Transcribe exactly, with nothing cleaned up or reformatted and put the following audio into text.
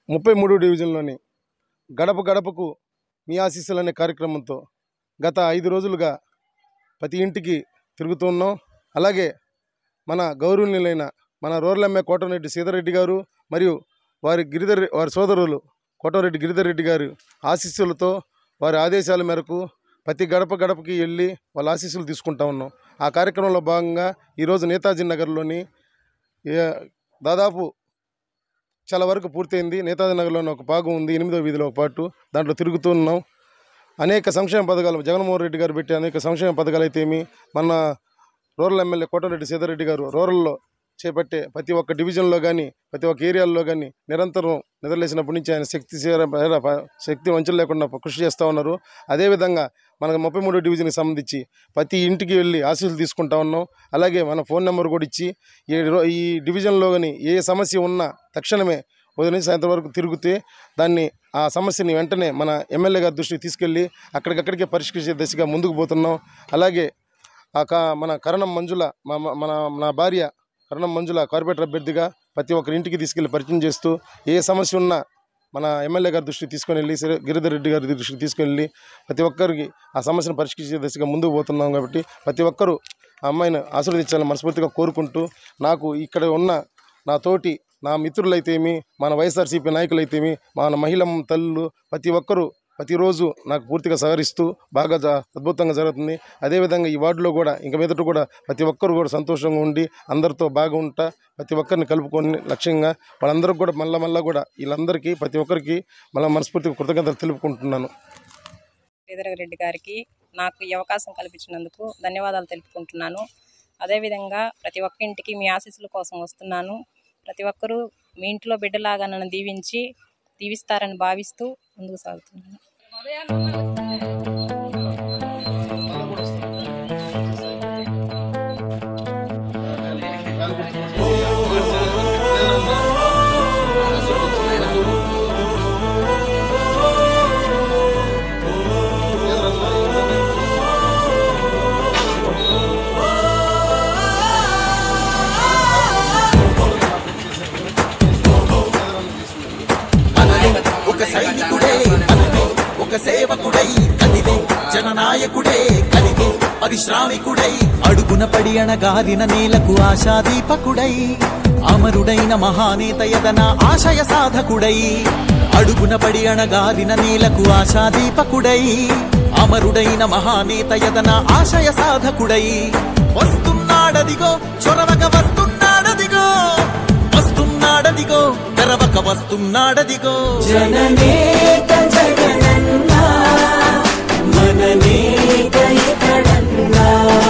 ముప్పై మూడో డివిజన్లోని గడప గడపకు మీ ఆశీస్సులు అనే కార్యక్రమంతో గత ఐదు రోజులుగా ప్రతి ఇంటికి తిరుగుతున్నాం. అలాగే మన గౌరవనీయులైన మన రూరల్ ఎమ్మెల్యే కోటమిరెడ్డి సీతారెడ్డి గారు మరియు వారి గిరిధర్ వారి సోదరులు కోటమిరెడ్డి గిరిధర్ రెడ్డి గారు ఆశీస్సులతో వారి ఆదేశాల మేరకు ప్రతి గడప గడపకి వెళ్ళి వాళ్ళ ఆశీస్సులు తీసుకుంటా ఉన్నాం. ఆ కార్యక్రమంలో భాగంగా ఈరోజు నేతాజీ నగర్లోని దాదాపు చాలా వరకు పూర్తయింది. నేతాజీ నగర్లోని ఒక భాగం ఉంది, ఎనిమిదో వీధిలో ఒక పాటు, దాంట్లో తిరుగుతూ ఉన్నాం. అనేక సంక్షేమ పథకాలు జగన్మోహన్ రెడ్డి గారు పెట్టి అనేక సంక్షేమ పథకాలు అయితే ఏమి మన రూరల్ ఎమ్మెల్యే కోటమిరెడ్డి సీతారెడ్డి గారు రూరల్లో చేపట్టే ప్రతి ఒక్క డివిజన్లో కానీ ప్రతి ఒక్క ఏరియాల్లో కానీ నిరంతరం నిద్రలేసినప్పటి నుంచి ఆయన శక్తి శక్తి వంచన లేకుండా కృషి చేస్తూ ఉన్నారు. అదేవిధంగా మనకు ముప్పై మూడో డివిజన్కి సంబంధించి ప్రతి ఇంటికి వెళ్ళి ఆశీస్సులు తీసుకుంటా ఉన్నాం. అలాగే మన ఫోన్ నెంబర్ కూడా ఇచ్చి ఈ డివిజన్లో కానీ ఏ సమస్య ఉన్నా తక్షణమే ఉదయం నుంచి సాయంత్రం వరకు తిరిగితే దాన్ని ఆ సమస్యని వెంటనే మన ఎమ్మెల్యే గారి దృష్టికి తీసుకెళ్ళి అక్కడికక్కడికే పరిష్కరించే దశగా ముందుకు పోతున్నాం. అలాగే మన కరణం మంజుల మన నా భార్య కరణం మంజుల కార్పొరేటర్ అభ్యర్థిగా ప్రతి ఒక్కరి ఇంటికి తీసుకెళ్లి పరిచయం చేస్తూ ఏ సమస్య ఉన్నా మన ఎమ్మెల్యే గారి దృష్టికి తీసుకొని వెళ్ళి గిరిధర్ రెడ్డి గారి దృష్టికి తీసుకెళ్ళి ప్రతి ఒక్కరికి ఆ సమస్యను పరిష్కరించే దశగా ముందుకు పోతున్నాం. కాబట్టి ప్రతి ఒక్కరూ ఆ అమ్మాయిని ఆశీర్వదించాలని మనస్ఫూర్తిగా కోరుకుంటూ, నాకు ఇక్కడ ఉన్న నా తోటి నా మిత్రులైతేమి మన వైఎస్ఆర్సీపీ నాయకులైతేమి మన మహిళా తల్లులు ప్రతి ఒక్కరూ ప్రతిరోజు నాకు పూర్తిగా సహకరిస్తూ బాగా అద్భుతంగా జరుగుతుంది. అదేవిధంగా ఈ వార్డులో కూడా ఇంక మీదట కూడా ప్రతి ఒక్కరు కూడా సంతోషంగా ఉండి అందరితో బాగా ఉంటా ప్రతి ఒక్కరిని కలుపుకొని లక్ష్యంగా వాళ్ళందరికీ కూడా మళ్ళా మళ్ళా కూడా వీళ్ళందరికీ ప్రతి ఒక్కరికి మళ్ళీ మనస్ఫూర్తిగా కృతజ్ఞతలు తెలుపుకుంటున్నాను. శ్రీధర్ రెడ్డి గారికి నాకు ఈ అవకాశం కల్పించినందుకు ధన్యవాదాలు తెలుపుకుంటున్నాను. అదేవిధంగా ప్రతి ఒక్క ఇంటికి మీ ఆశీస్సుల కోసం వస్తున్నాను. ప్రతి ఒక్కరూ మీ ఇంట్లో బిడ్డలాగా నన్ను దీవించి దీవిస్తారని భావిస్తూ ముందుకు సాగుతున్నాను. సేవకుడై కదిలే జననాయకుడే కలిగే పరిశ్రామికుడై అడుగున పడి అణగారిన నేలకు ఆశాదీపకుడై అమరుడైన మహానేత యదన ఆశయ సాధకుడై అడుగున పడి అణగారిన నేలకు ఆశాదీపకుడై అమరుడైన మహానేత యదన ఆశయ సాధకుడై వస్తున్నాడదిగో చొరవక వస్తున్నాడదిగో వస్తున్నాడదిగో తెరవక వస్తున్నాడదిగో జననేత జగనన్న మననేత ఇతడన్నా